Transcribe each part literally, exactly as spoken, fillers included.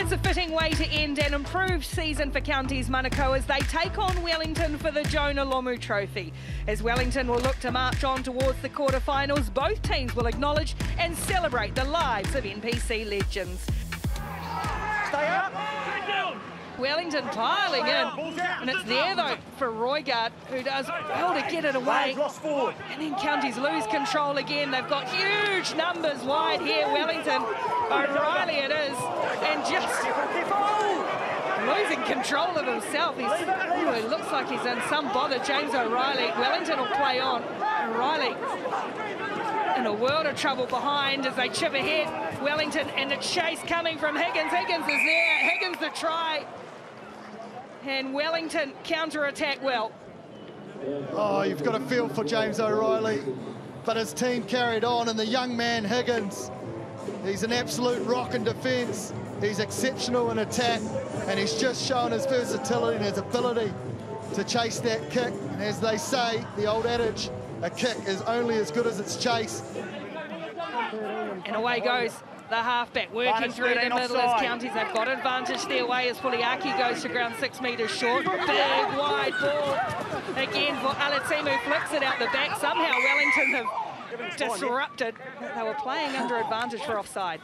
It's a fitting way to end an improved season for Counties Manukau as they take on Wellington for the Jonah Lomu Trophy. As Wellington will look to march on towards the quarterfinals, both teams will acknowledge and celebrate the lives of N P C legends. Stay up. Wellington piling in, and it's there though for Roigard, who does well to get it away. And then Counties lose control again. They've got huge numbers wide here. Wellington, O'Reilly it is, and just losing control of himself. He's, ooh, it looks like he's in some bother. James O'Reilly. Wellington will play on. O'Reilly in a world of trouble behind as they chip ahead. Wellington and the chase coming from Higgins. Higgins is there. Higgins the try. And Wellington counter-attack well. Oh, you've got a feel for James O'Reilly, but his team carried on, and the young man Higgins, he's an absolute rock in defence. He's exceptional in attack, and he's just shown his versatility and his ability to chase that kick. And as they say, the old adage, a kick is only as good as its chase. And away goes the halfback, working through the middle as Counties. They've got advantage their way as Puliaki goes to ground six metres short. Big wide ball again for Alatimu, flicks it out the back. Somehow Wellington have disrupted. They were playing under advantage for offside.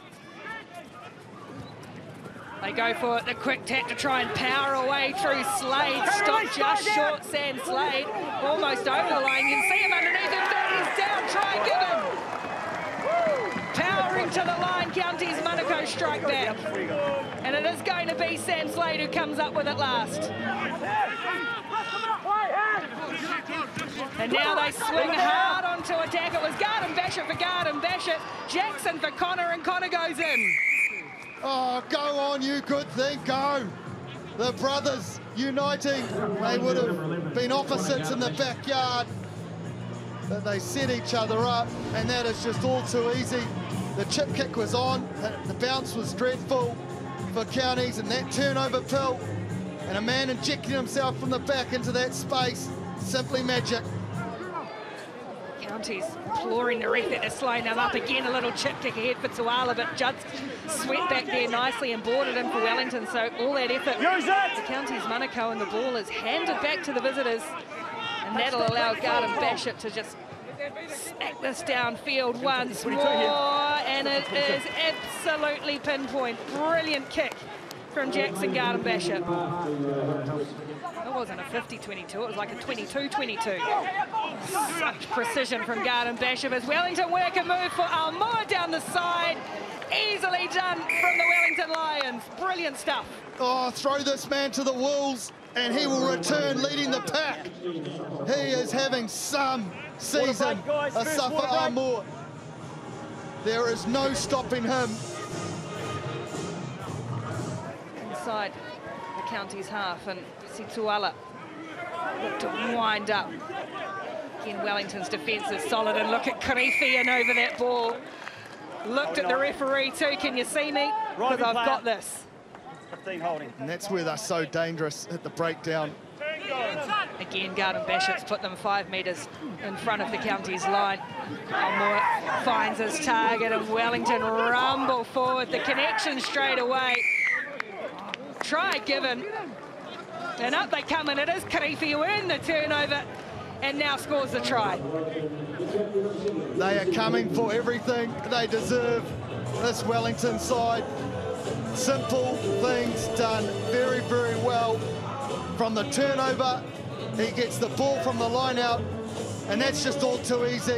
They go for the quick tap to try and power away through Slade. Stop just short, Sam Slade. Almost over the line. You can see him underneath him. He's down. Try given. Powering to the line, Counties Manukau strike back. And it is going to be Sam Slade who comes up with it last. And now they swing hard onto attack. It was Garden Bashett for Garden Bashett. Jackson for Connor, and Connor goes in. Oh, go on, you good thing, go. The brothers uniting. They would have been opposites in the backyard, but they set each other up, and that is just all too easy. The chip kick was on, the bounce was dreadful for Counties, and that turnover pill, and a man injecting himself from the back into that space, simply magic. Counties imploring the ref to slow them up again. A little chip kick ahead for Tuala, but Judd swept back there nicely and boarded in for Wellington, so all that effort for Counties Manukau, and the ball is handed back to the visitors, and that'll allow Garden Bashett to just smack this downfield once more, and it is absolutely pinpoint. Brilliant kick from Jackson Garden Bashett. It wasn't a fifty twenty-two, it was like a twenty-two twenty-two. Such precision from Garden Bashett as Wellington work a move for Almoa down the side. Easily done from the Wellington Lions. Brilliant stuff. Oh, throw this man to the wolves and he will return leading the pack. He is having some season, Asafa Almoa. There is no stopping him. Inside the Counties half, and Situala look to wind up. Again, Wellington's defence is solid, and look at Karifian over that ball. Looked at the referee too. Can you see me? Because I've got this. fifteen holding. And that's where they're so dangerous at the breakdown. Again, Garden Bashett's put them five metres in front of the Counties line. Almoa finds his target, and Wellington rumble forward. The connection straight away. Try given. And up they come, and it is Karifi who earned the turnover and now scores the try. They are coming for everything they deserve, this Wellington side. Simple things done very, very well. From the turnover, he gets the ball from the line out, and that's just all too easy.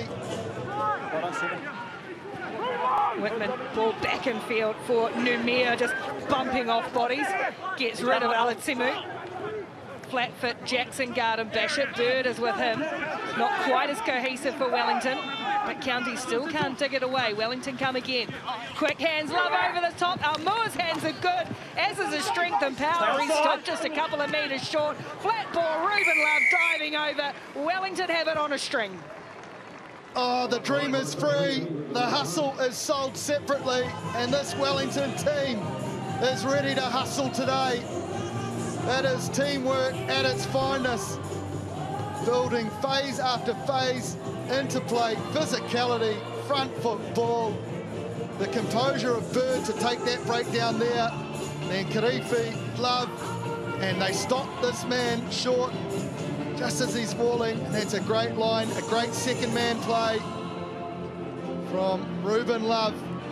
Whitman, ball back in field for Numia, just bumping off bodies. Gets rid of Alatimu. Flat foot Jackson Garden Bashett. Bird is with him. Not quite as cohesive for Wellington, but Counties still can't dig it away. Wellington come again. Quick hands, Love over the top. Almoa's hands are good, as is his strength and power. He stopped just a couple of metres short. Flat ball, Ruben Love diving over. Wellington have it on a string. Oh, the dream is free. The hustle is sold separately, and this Wellington team is ready to hustle today. That is teamwork at its finest. Building phase after phase, interplay, physicality, front foot ball. The composure of Bird to take that breakdown there. then Kirifi, Love, and they stop this man short just as he's falling. And that's a great line, a great second man play from Ruben Love.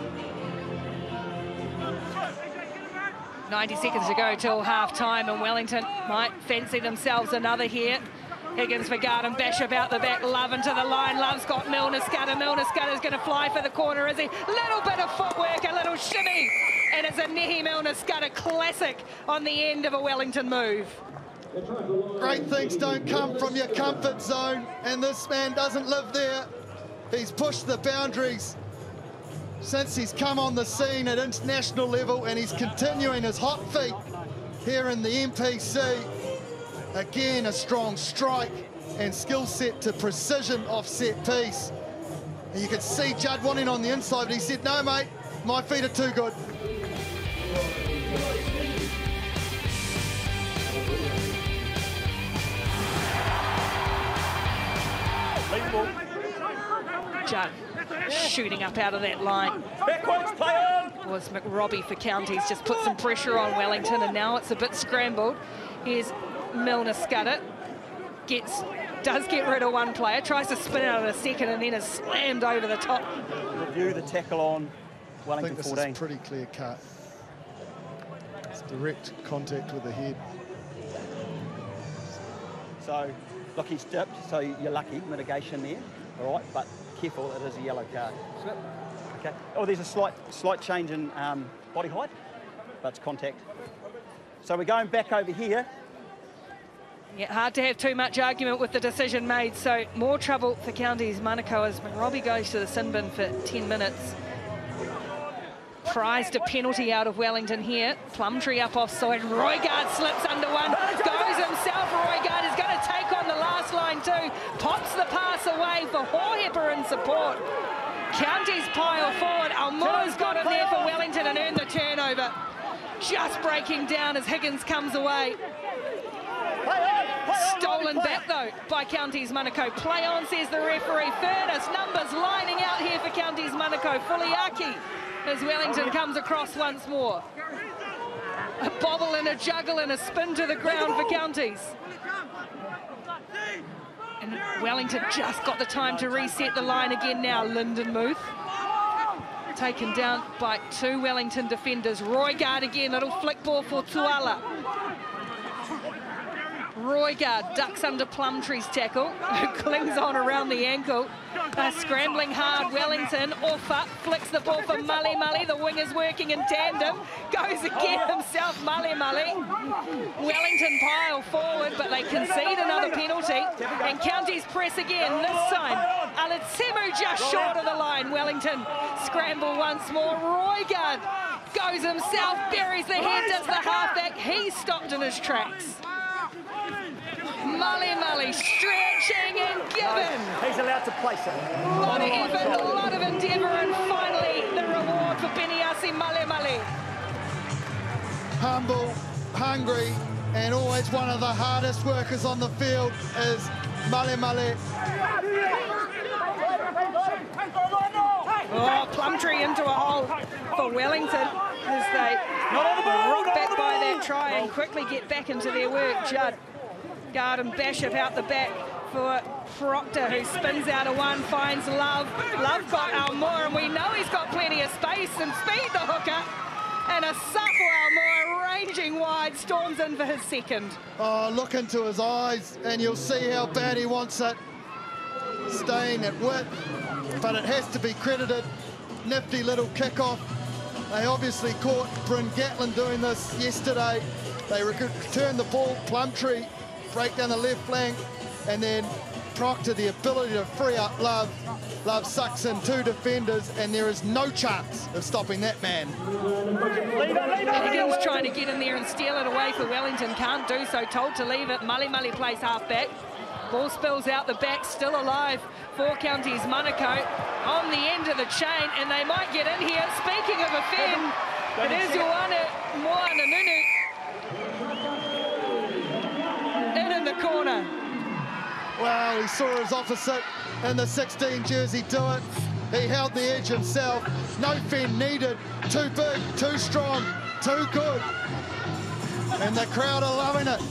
ninety seconds to go till half-time, and Wellington might fancy themselves another here. Higgins for Garden, Bishop out the back, Love into the line. Love's got Milner Scudder. Milner Scudder's going to fly for the corner, is he? Little bit of footwork, a little shimmy, and it's a Nehi Milner Scudder classic on the end of a Wellington move. Great things don't come from your comfort zone, and this man doesn't live there. He's pushed the boundaries since he's come on the scene at international level, and he's continuing his hot feet here in the M P C. Again, a strong strike and skill set to precision off set piece. And you could see Judd wanting on the inside, but he said, no, mate, my feet are too good. Judd shooting up out of that line. Backwards, play on! Was McRobbie for Counties, just put some pressure on Wellington, and now it's a bit scrambled. Here's Milner Scudder, gets, does get rid of one player, tries to spin out in a second, and then is slammed over the top. Review the tackle on Wellington I think this fourteen. is pretty clear cut. It's direct contact with the head. So, look, he's dipped, so you're lucky, mitigation there, all right, but careful, it is a yellow card. Okay. Oh, there's a slight slight change in um, body height, but it's contact. So we're going back over here. Yeah, hard to have too much argument with the decision made, so more trouble for Counties Manukau as McRobbie goes to the sin bin for ten minutes. Prized a penalty out of Wellington here. Plumtree up offside. Roigard slips under one. Goes himself. Roigard is going to take on the last line too. Pops the pass away for Horhepper in support. Counties pile forward. Almoa's got in there for Wellington and earned the turnover. Just breaking down as Higgins comes away. Stolen back though by Counties Manukau. Play on, says the referee. Furness, numbers lining out here for Counties Manukau. Fuliaki as Wellington comes across once more. A bobble and a juggle and a spin to the ground for Counties. And Wellington just got the time to reset the line again now. Lyndon Muth taken down by two Wellington defenders. Roigard again, little flick ball for Tuala. Roigard ducks under Plumtree's tackle, who clings on around the ankle. Uh, scrambling hard, Wellington, Offa flicks the ball for Mali Mali. The wing is working in tandem. Goes again himself, Mali Mali. Wellington pile forward, but they concede another penalty. And Counties press again, this time. Alitsemu just short of the line. Wellington scramble once more. Roigard goes himself, buries the head, does the halfback. He's stopped in his tracks. Mali Mali stretching and given. He's allowed to place it. A lot of effort, a lot of endeavour, and finally the reward for Beniasi Mali Mali. Humble, hungry, and always one of the hardest workers on the field is Mali Mali. Oh, Plumtree into a hole for Wellington as they rock back by that try and quickly get back into their work. Judd, Garden, Bishop out the back for Proctor, who spins out of one, finds Love. Love got Almoa, and we know he's got plenty of space and speed, the hooker. And a supple Almoa ranging wide, storms in for his second. Oh, look into his eyes, and you'll see how bad he wants it. Staying at width, but it has to be credited. Nifty little kickoff. They obviously caught Bryn Gatlin doing this yesterday. They returned the ball, Plumtree break down the left flank, and then Proctor the ability to free up Love. Love sucks in two defenders, and there is no chance of stopping that man. Higgins trying to get in there and steal it away for Wellington, can't do so, told to leave it. Mali Mali plays half back. Ball spills out the back, still alive for Counties Manukau on the end of the chain, and they might get in here. Speaking of a fin, it is Ioane Moananunu. In in the corner. Well, he saw his opposite in the sixteen jersey do it. He held the edge himself. No fin needed. Too big, too strong. too good. And the crowd are loving it.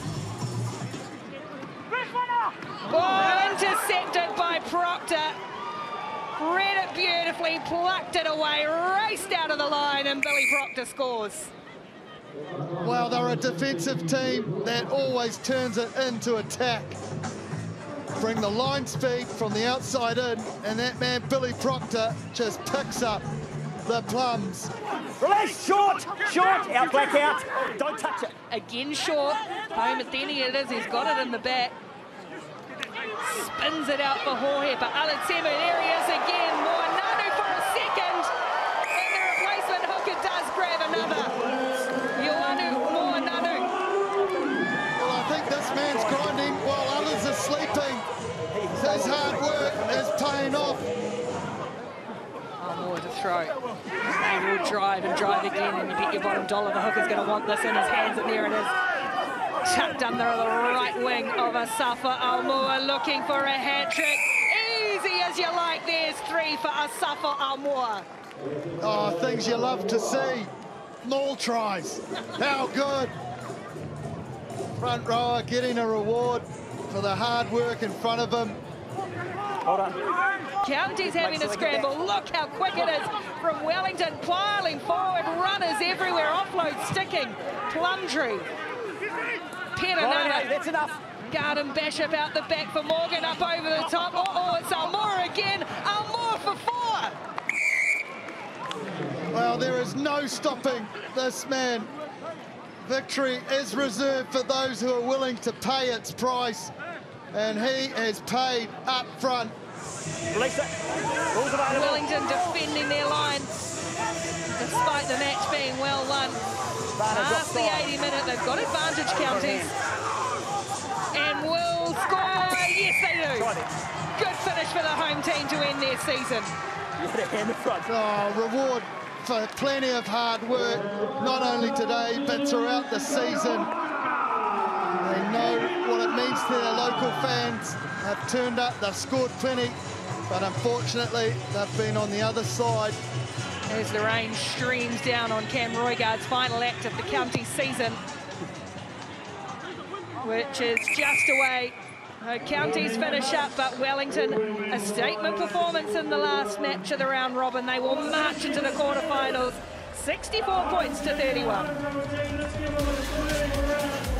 Oh, intercepted by Proctor. Read it beautifully, plucked it away, raced out of the line, and Billy Proctor scores. Well, they're a defensive team that always turns it into attack. Bring the line speed from the outside in, and that man, Billy Proctor, just picks up the plums. Release, short, short, out, black out. Don't touch it. Again short. Home Athene it is, he's got it in the back. Spins it out for Hohe, but Alatsema, there he is again. Moananu for a second. And the replacement hooker does grab another. Ioanu Moananu. Well, I think this man's grinding while others are sleeping. His hard work is paying off. Oh, more to throw. They will drive and drive again, and you bet your bottom dollar the hooker's going to want this in his hands, and there it is. Tucked under the right wing of Asafa Aumua, looking for a hat-trick. Easy as you like, there's three for Asafa Aumua. Oh, things you love to see. Maul tries. How good. Front rower getting a reward for the hard work in front of him. Hold on. County's having a scramble. Look how quick it is from Wellington, piling forward, runners everywhere, offload sticking. Plumtree. Perenara. That's enough. Garden Bishop out the back for Morgan, up over the top. Oh, oh, it's Aumua again. Aumua for four. Well, there is no stopping this man. Victory is reserved for those who are willing to pay its price. And he has paid up front. Release it. Rules available. Wellington defending their line, despite the match being well won. Past the eighty minute, they've got advantage, Counties. And will score. Yes, they do. Good finish for the home team to end their season. In the front. Oh, reward for plenty of hard work, not only today, but throughout the season. They know what it means to their local fans. They've turned up, they've scored plenty, but unfortunately, they've been on the other side. As the rain streams down on Cam Roigard's final act of the county season, which is just away. Uh, counties finish up, but Wellington, a statement performance in the last match of the round robin. They will march into the quarterfinals, sixty-four points to thirty-one.